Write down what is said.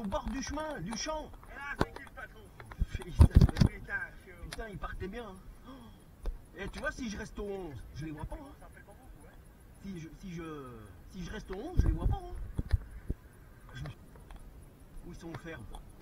au bord du chemin, du champ. Et là, c'est qui le patron? Putain, il partait bien. Hein. Et tu vois, si je reste au 11, je les vois pas. Hein. Ça fait pas beaucoup, hein. Si je reste au 11, je les vois pas. Hein. Où ils sont fermes.